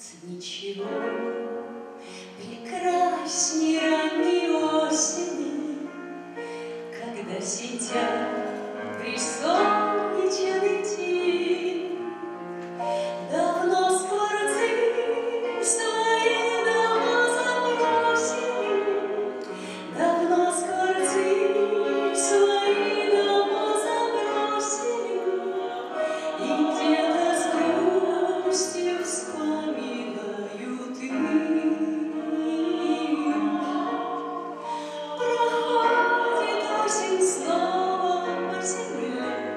ничего прекрасней ранней осени, когда сентябрь солнечный день. Давно скворцы свои дома забросили, давно скворцы свои дома забросили, и где-то с грустью вспоминают их. Проходит осень снова по земле,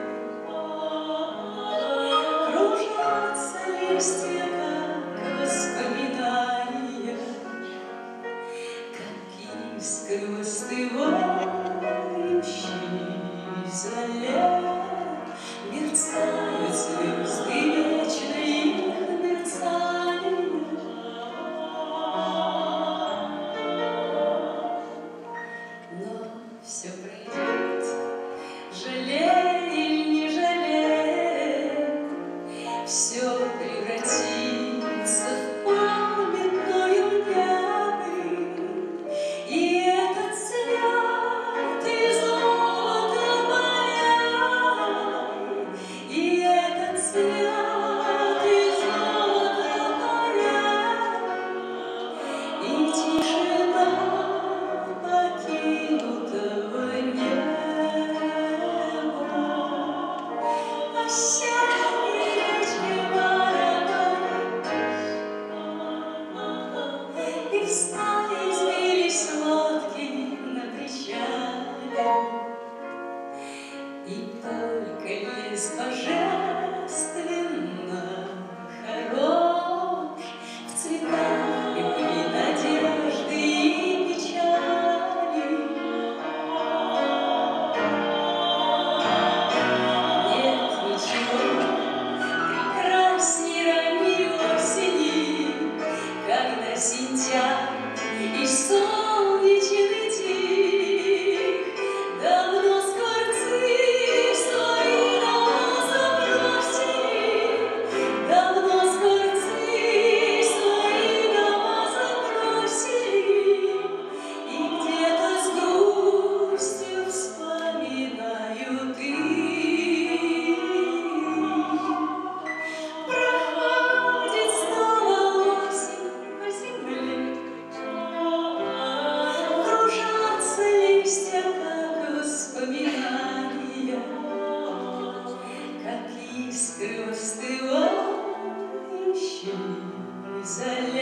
кружатся листья, как воспоминания, как искры остывающей заре. Мерцают звезды вечные их мерцания. Но все пройдет, жалей или не жалей, все превратится в памятную рябь. И этот цвет из золота моря, и этот цвет из золота моря, и тишина покинутого неба. Осенней речкой барабанит, и стаи сбились лодки на причале, и только лес божественно хорош в цветах любви, надежды и печали. Нет ничего прекрасней ранней осени, когда сентябрь и солнечный день. Давно скворцы свои дома забросили, давно скворцы свои дома забросили, и где-то с грустью вспоминают их. Проходит снова осень по земле, кружатся листья, как воспоминания, как искры остывающей заре.